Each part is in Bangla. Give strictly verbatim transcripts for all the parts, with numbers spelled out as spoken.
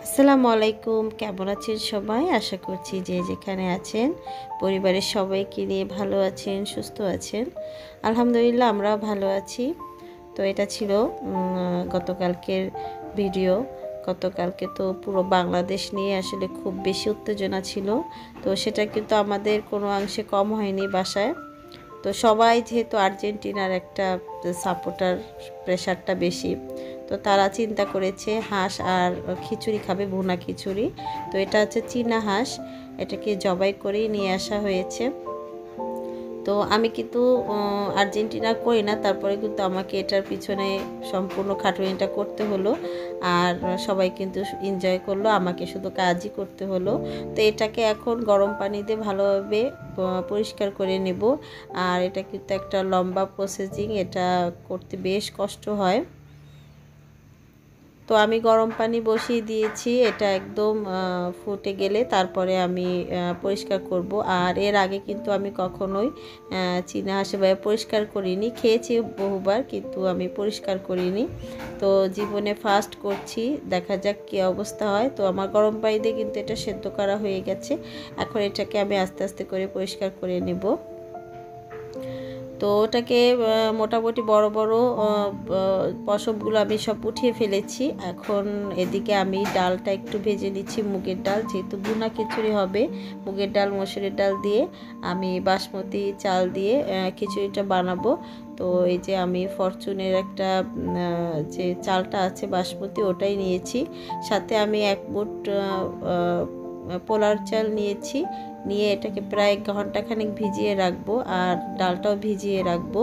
আসসালামু আলাইকুম, কেমন আছেন সবাই? আশা করছি যে যেখানে আছেন পরিবারের সবাইকে নিয়ে ভালো আছেন, সুস্থ আছেন। আলহামদুলিল্লাহ আমরাও ভালো আছি। তো এটা ছিল গতকালকের ভিডিও। গতকালকে তো পুরো বাংলাদেশ নিয়ে আসলে খুব বেশি উত্তেজনা ছিল। তো সেটা কিন্তু আমাদের কোনো অংশে কম হয়নি বাসায়। তো সবাই যেহেতু আর্জেন্টিনার একটা সাপোর্টার, প্রেশারটা বেশি, তো তারা চিন্তা করেছে হাঁস আর খিচুড়ি খাবে, ভুনা খিচুড়ি। তো এটা হচ্ছে চীনা হাঁস, এটাকে জবাই করেই নিয়ে আসা হয়েছে। তো আমি কিন্তু আর্জেন্টিনা করি না, তারপরে কিন্তু আমাকে এটার পিছনে সম্পূর্ণ খাটুনিটা করতে হলো। আর সবাই কিন্তু এনজয় করলো, আমাকে শুধু কাজই করতে হলো। তো এটাকে এখন গরম পানি দিয়ে ভালোভাবে পরিষ্কার করে নেব। আর এটা কিন্তু একটা লম্বা প্রসেসিং, এটা করতে বেশ কষ্ট হয়। তো আমি গরম পানি বসিয়ে দিয়েছি, এটা একদম ফুটে গেলে তারপরে আমি পরিষ্কার করব। আর এর আগে কিন্তু আমি কখনোই চীনা হাঁস এভাবে পরিষ্কার করিনি, খেয়েছি বহুবার কিন্তু আমি পরিষ্কার করিনি। তো জীবনে ফার্স্ট করছি, দেখা যাক কী অবস্থা হয়। তো আমার গরম পানি দিয়ে কিন্তু এটা সেদ্ধ করা হয়ে গেছে। এখন এটাকে আমি আস্তে আস্তে করে পরিষ্কার করে নেব। তো ওটাকে মোটামুটি বড় বড় পশমগুলো আমি সব উঠিয়ে ফেলেছি। এখন এদিকে আমি ডালটা একটু ভেজে নিচ্ছি, মুগের ডাল, যেহেতু ভুনা খিচুড়ি হবে। মুগের ডাল, মসুরের ডাল দিয়ে আমি বাসমতি চাল দিয়ে খিচুড়িটা বানাবো। তো এই যে আমি ফরচুনের একটা যে চালটা আছে বাসমতি, ওটাই নিয়েছি। সাথে আমি এক মুঠ পোলার চাল নিয়েছি, নিয়ে এটাকে প্রায় এক ঘন্টাখানেক ভিজিয়ে রাখবো। আর ডালটাও ভিজিয়ে রাখবো।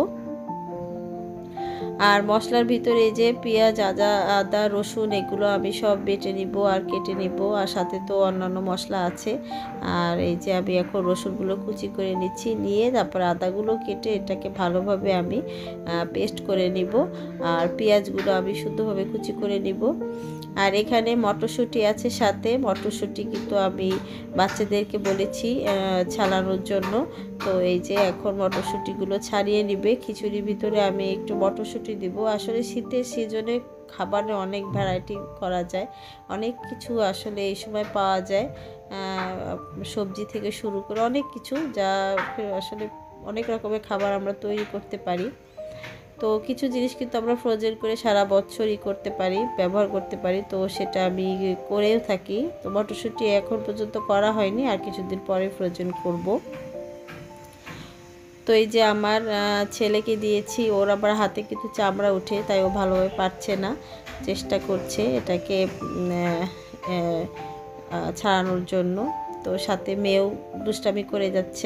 আর মশলার ভিতরে এই যে পেঁয়াজ, আদা আদা রসুন এগুলো আমি সব বেটে নিব আর কেটে নিব। আর সাথে তো অন্যান্য মশলা আছে। আর এই যে আমি এখন রসুনগুলো কুচি করে নিচ্ছি, নিয়ে তারপর আদাগুলো কেটে এটাকে ভালোভাবে আমি পেস্ট করে নিব। আর পেঁয়াজগুলো আমি শুদ্ধভাবে কুচি করে নিব। আর এখানে মটরশুঁটি আছে সাথে, মটরশুঁটি কিন্তু আমি বাচ্চাদেরকে বলেছি ছাড়ানোর জন্য। তো এই যে এখন মটরশুঁটিগুলো ছাড়িয়ে নিবে। খিচুড়ির ভিতরে আমি একটু মটরশুঁটি দিব। আসলে শীতের সিজনে খাবারে অনেক ভ্যারাইটি করা যায়, অনেক কিছু আসলে এই সময় পাওয়া যায়, সবজি থেকে শুরু করে অনেক কিছু, যা আসলে অনেক রকমের খাবার আমরা তৈরি করতে পারি। তো কিছু জিনিস কিন্তু আমরা ফ্রোজেন করে সারা বছরই করতে পারি, ব্যবহার করতে পারি। তো সেটা আমি করেও থাকি। তো মটরশুঁটি এখন পর্যন্ত করা হয়নি, আর কিছুদিন পরে ফ্রোজেন করব। তো এই যে আমার ছেলেকে দিয়েছি, ওর আবার হাতে কিন্তু চামড়া উঠে, তাই ও ভালোভাবে পারছে না, চেষ্টা করছে এটাকে ছাড়ানোর জন্য। তো সাথে মেয়েও দুষ্টামি করে যাচ্ছে।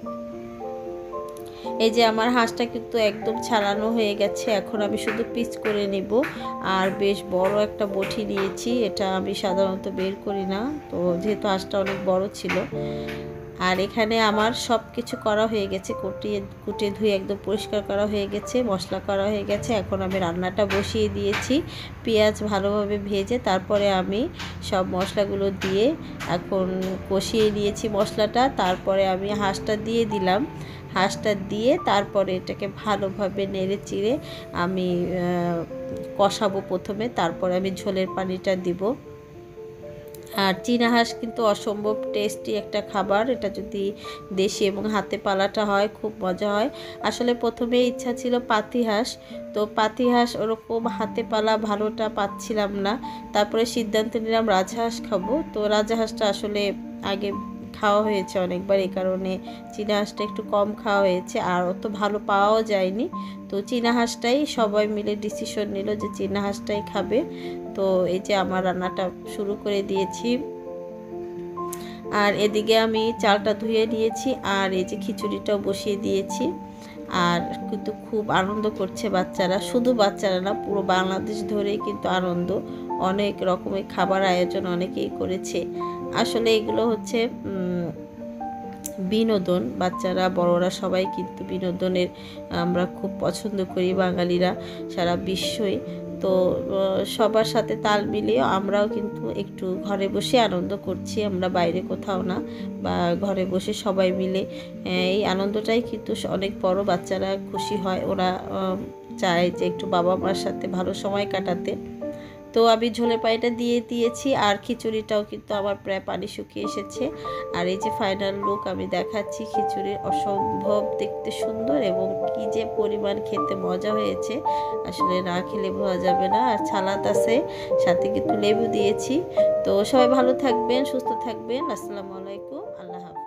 এই যে আমার হাঁসটা কিন্তু একদম ছাড়ানো হয়ে গেছে, এখন আমি শুধু পিস করে নিব। আর বেশ বড় একটা বটি নিয়েছি, এটা আমি সাধারণত বের করি না, তো যেহেতু হাঁসটা অনেক বড় ছিল। আর এখানে আমার সব কিছু করা হয়ে গেছে, কুটিয়ে কুটিয়ে ধুয়ে একদম পরিষ্কার করা হয়ে গেছে, মশলা করা হয়ে গেছে। এখন আমি রান্নাটা বসিয়ে দিয়েছি, পেঁয়াজ ভালোভাবে ভেজে তারপরে আমি সব মশলাগুলো দিয়ে এখন কষিয়ে নিয়েছি মশলাটা। তারপরে আমি হাঁসটা দিয়ে দিলাম, হাঁসটা দিয়ে তারপরে এটাকে ভালোভাবে নেড়ে চিড়ে আমি কষাবো প্রথমে, তারপরে আমি ঝোলের পানিটা দিব। আর চীনা হাঁস কিন্তু অসম্ভব টেস্টি একটা খাবার, এটা যদি দেশি এবং হাতে পালাটা হয় খুব মজা হয়। আসলে প্রথমে ইচ্ছা ছিল পাতি হাঁস, তো পাতি হাঁস ওরকম হাতে পালা ভালোটা পাচ্ছিলাম না। তারপরে সিদ্ধান্ত নিলাম রাজহাঁস খাবো। তো রাজহাঁসটা আসলে আগে খাওয়া হয়েছে অনেকবার, এই কারণে চীনা হাঁসটা একটু কম খাওয়া হয়েছে, আর অত ভালো পাওয়াও যায়নি। তো চীনা হাঁসটাই সবাই মিলে ডিসিশন নিল যে চীনা হাঁসটাই খাবে। তো এই যে আমার রান্নাটা শুরু করে দিয়েছি। আর এদিকে আমি চালটা ধুয়ে নিয়েছি, আর এই যে খিচুড়িটাও বসিয়ে দিয়েছি। আর কিন্তু খুব আনন্দ করছে বাচ্চারা, শুধু বাচ্চারা না, পুরো বাংলাদেশ ধরেই কিন্তু আনন্দ, অনেক রকমের খাবার আয়োজন অনেকেই করেছে। আসলে এগুলো হচ্ছে বিনোদন, বাচ্চারা বড়রা সবাই কিন্তু বিনোদনের আমরা খুব পছন্দ করি বাঙালিরা সারা বিশ্বই। তো সবার সাথে তাল মিলিয়ে আমরাও কিন্তু একটু ঘরে বসে আনন্দ করছি, আমরা বাইরে কোথাও না, বা ঘরে বসে সবাই মিলে এই আনন্দটাই কিন্তু অনেক বড়। বাচ্চারা খুশি হয়, ওরা চায় যে একটু বাবা মার সাথে ভালো সময় কাটাতে। তো তো আমি ঝোলের পানিটা দিয়ে দিয়েছি, আর খিচুড়িটাও কিন্তু আমার প্রায় পানি শুকিয়ে এসেছে। আর এই যে ফাইনাল লুক আমি দেখাচ্ছি খিচুড়ির, অসম্ভব দেখতে সুন্দর এবং কি যে পরিমাণ খেতে মজা হয়েছে, আসলে না খেলে বোঝা যাবে না। আর সালাদ আছে, সাথে কিন্তু লেবু দিয়েছি। তো সবাই ভালো থাকবেন, সুস্থ থাকবেন। আসসালামু আলাইকুম, আল্লাহ হাফেজ।